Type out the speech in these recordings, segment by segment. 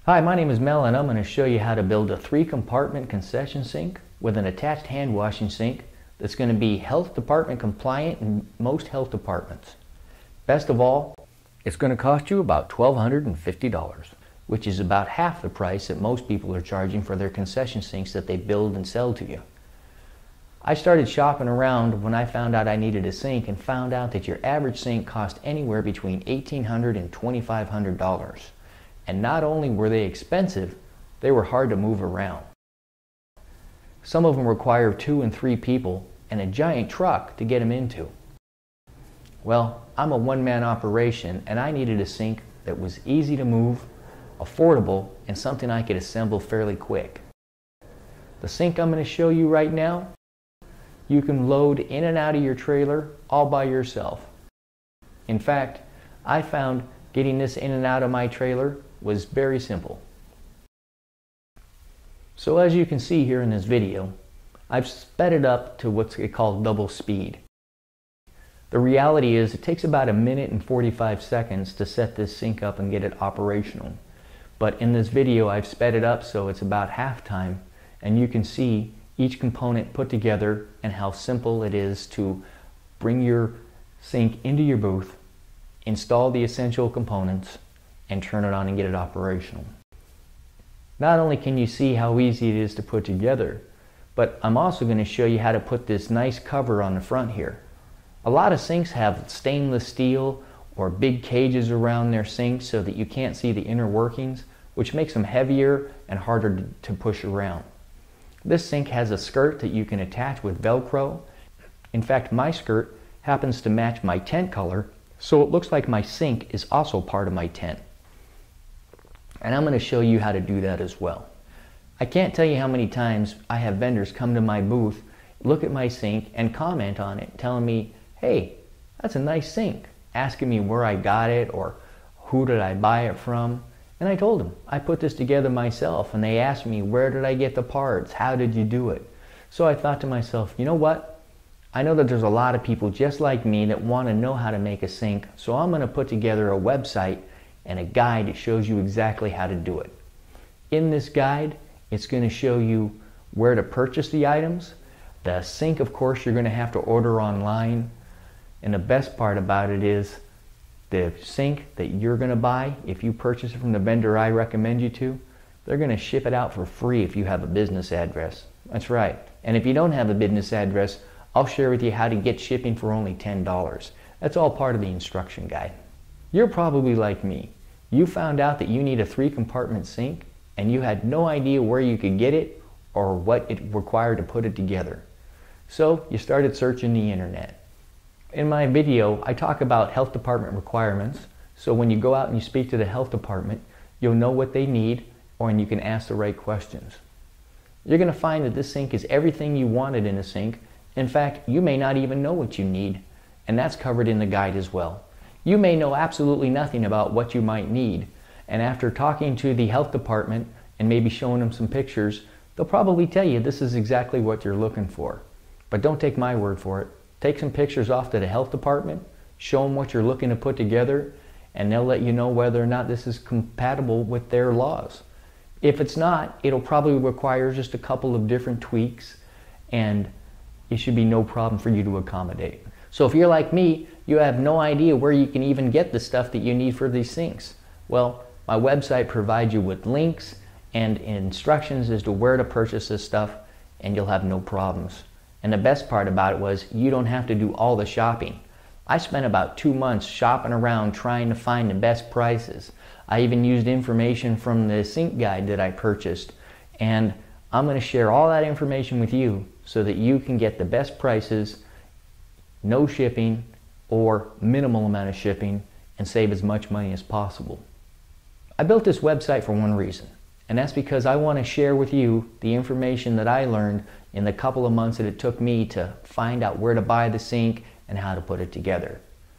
Hi, my name is Mel and I'm going to show you how to build a 3-compartment concession sink with an attached hand washing sink that's going to be health department compliant in most health departments. Best of all, it's going to cost you about $1,250, which is about half the price that most people are charging for their concession sinks that they build and sell to you. I started shopping around when I found out I needed a sink and found out that your average sink cost anywhere between $1,800 and $2,500. And not only were they expensive, they were hard to move around. Some of them require 2 and 3 people and a giant truck to get them into. Well, I'm a one-man operation and I needed a sink that was easy to move, affordable, and something I could assemble fairly quick. The sink I'm going to show you right now, you can load in and out of your trailer all by yourself. In fact, I found getting this in and out of my trailer was very simple. So as you can see here in this video, I've sped it up to what's called double speed. The reality is it takes about 1 minute and 45 seconds to set this sink up and get it operational. But in this video I've sped it up so it's about half time, and you can see each component put together and how simple it is to bring your sink into your booth, install the essential components, and turn it on and get it operational. Not only can you see how easy it is to put together, but I'm also going to show you how to put this nice cover on the front here. A lot of sinks have stainless steel or big cages around their sinks so that you can't see the inner workings, which makes them heavier and harder to push around. This sink has a skirt that you can attach with Velcro. In fact, my skirt happens to match my tent color, so it looks like my sink is also part of my tent. And I'm going to show you how to do that as well. I can't tell you how many times I have vendors come to my booth, look at my sink, and comment on it, telling me, hey, that's a nice sink, asking me where I got it or who did I buy it from. And I told them, I put this together myself, and they asked me, where did I get the parts? How did you do it? So I thought to myself, you know what? I know that there's a lot of people just like me that want to know how to make a sink, so I'm going to put together a website and a guide that shows you exactly how to do it. In this guide, it's going to show you where to purchase the items. The sink, of course, you're going to have to order online. And the best part about it is the sink that you're going to buy, if you purchase it from the vendor I recommend you to, they're going to ship it out for free if you have a business address. That's right. And if you don't have a business address, I'll share with you how to get shipping for only $10. That's all part of the instruction guide. You're probably like me. You found out that you need a 3-compartment sink and you had no idea where you could get it or what it required to put it together. So you started searching the internet. In my video, I talk about health department requirements, so when you go out and you speak to the health department, you'll know what they need, and you can ask the right questions. You're going to find that this sink is everything you wanted in a sink. In fact, you may not even know what you need, and that's covered in the guide as well. You may know absolutely nothing about what you might need, and after talking to the health department and maybe showing them some pictures, they'll probably tell you this is exactly what you're looking for. But don't take my word for it. Take some pictures off to the health department, show them what you're looking to put together, and they'll let you know whether or not this is compatible with their laws. If it's not, it'll probably require just a couple of different tweaks, and it should be no problem for you to accommodate. So if you're like me, you have no idea where you can even get the stuff that you need for these sinks. Well, my website provides you with links and instructions as to where to purchase this stuff, and you'll have no problems. And the best part about it was you don't have to do all the shopping. I spent about 2 months shopping around trying to find the best prices. I even used information from the sink guide that I purchased, and I'm going to share all that information with you so that you can get the best prices, no shipping or minimal amount of shipping, and save as much money as possible. I built this website for one reason, and that's because I want to share with you the information that I learned in the couple of months that it took me to find out where to buy the sink and how to put it together.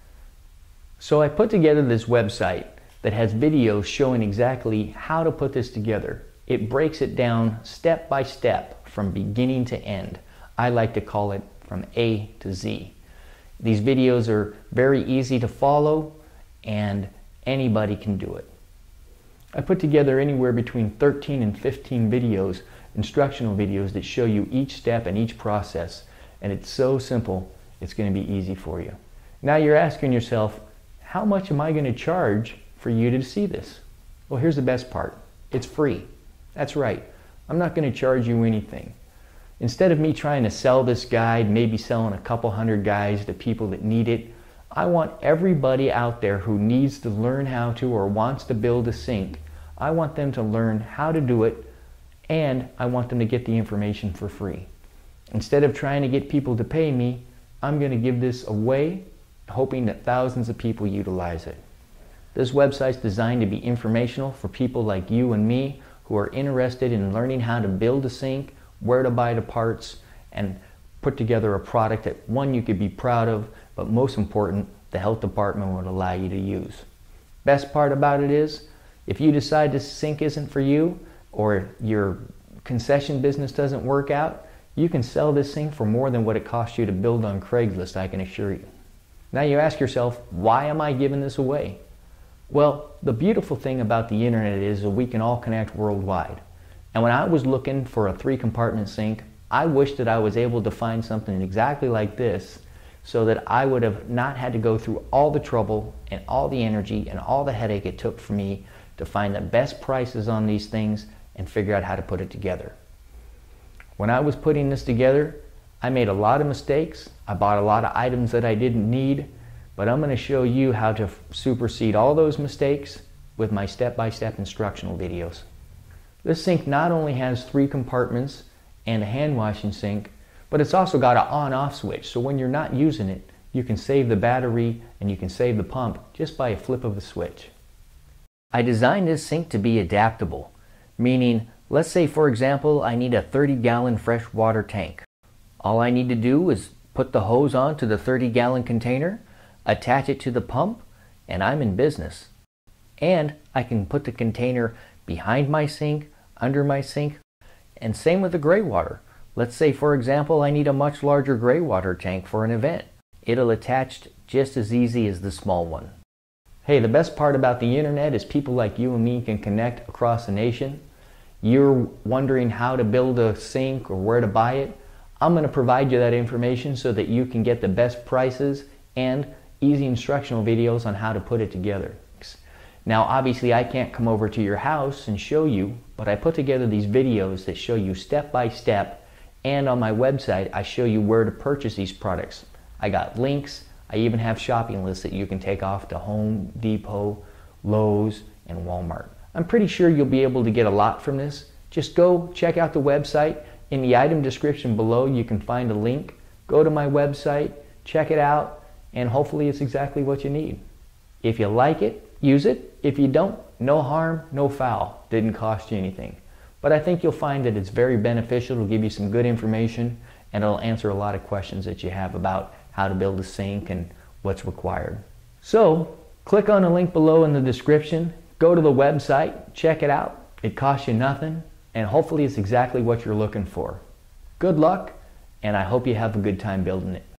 So I put together this website that has videos showing exactly how to put this together. It breaks it down step by step from beginning to end. I like to call it from A to Z. These videos are very easy to follow and anybody can do it. I put together anywhere between 13 and 15 videos, instructional videos that show you each step and each process, and it's so simple, it's going to be easy for you. Now you're asking yourself, how much am I going to charge for you to see this? Well, here's the best part. It's free. That's right. I'm not going to charge you anything. Instead of me trying to sell this guide, maybe selling a couple hundred guides to people that need it, I want everybody out there who needs to learn how to or wants to build a sink, I want them to learn how to do it, and I want them to get the information for free. Instead of trying to get people to pay me, I'm going to give this away, hoping that thousands of people utilize it. This website's designed to be informational for people like you and me who are interested in learning how to build a sink, where to buy the parts, and put together a product that, one, you could be proud of, but most important, the health department would allow you to use. Best part about it is, if you decide this sink isn't for you, or your concession business doesn't work out, you can sell this sink for more than what it cost you to build on Craigslist, I can assure you. Now you ask yourself, why am I giving this away? Well, the beautiful thing about the internet is that we can all connect worldwide. And when I was looking for a 3-compartment sink, I wished that I was able to find something exactly like this so that I would have not had to go through all the trouble and all the energy and all the headache it took for me to find the best prices on these things and figure out how to put it together. When I was putting this together, I made a lot of mistakes. I bought a lot of items that I didn't need, but I'm going to show you how to supersede all those mistakes with my step-by-step instructional videos. This sink not only has 3 compartments and a hand washing sink, but it's also got an on-off switch, so when you're not using it, you can save the battery and you can save the pump just by a flip of a switch. I designed this sink to be adaptable, meaning, let's say for example, I need a 30-gallon freshwater tank. All I need to do is put the hose on to the 30-gallon container, attach it to the pump, and I'm in business. And I can put the container behind my sink, under my sink, and same with the gray water. Let's say for example I need a much larger gray water tank for an event. It'll attach just as easy as the small one. Hey, the best part about the internet is people like you and me can connect across the nation. You're wondering how to build a sink or where to buy it. I'm going to provide you that information so that you can get the best prices and easy instructional videos on how to put it together. Now obviously I can't come over to your house and show you, but I put together these videos that show you step by step, and on my website I show you where to purchase these products. I got links, I even have shopping lists that you can take off to Home Depot, Lowe's, and Walmart. I'm pretty sure you'll be able to get a lot from this. Just go check out the website. In the item description below you can find a link. Go to my website, check it out, and hopefully it's exactly what you need. If you like it, use it. If you don't, no harm, no foul. Didn't cost you anything. But I think you'll find that it's very beneficial. It'll give you some good information, and it'll answer a lot of questions that you have about how to build a sink and what's required. So, click on the link below in the description. Go to the website, check it out. It costs you nothing, and hopefully it's exactly what you're looking for. Good luck, and I hope you have a good time building it.